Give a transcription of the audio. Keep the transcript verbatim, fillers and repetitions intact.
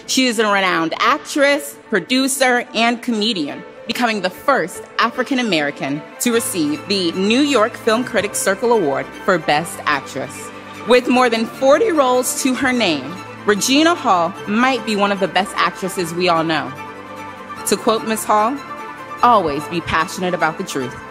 She is a renowned actress, producer, and comedian, becoming the first African American to receive the New York Film Critics Circle Award for Best Actress. With more than forty roles to her name, Regina Hall might be one of the best actresses we all know. To quote Miz Hall, always be passionate about the truth.